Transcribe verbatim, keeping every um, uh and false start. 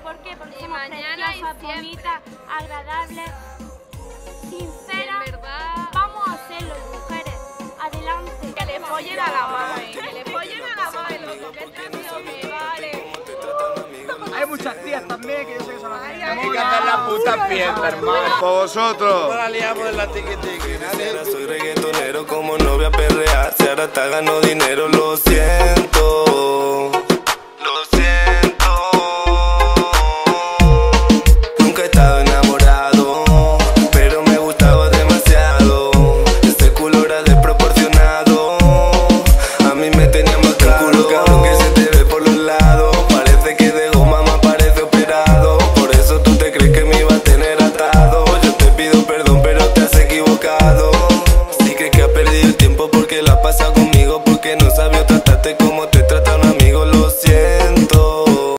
¿Por qué? Porque Y somos mañana y preciosas, siempre. bonitas, agradables, sinceras. En verdad. Vamos a hacerlo, mujeres. Adelante. Que le follen a la madre, que le follen a la madre, loco, que este tío me vale. Hay muchas tías también que yo sé que son así. Hay que hacer la puta fiesta, hermano. Por vosotros. No la liamos en la tiqui tiqui. Ahora soy reggaetonero como novia perrea. Si ahora está gano dinero, lo siento.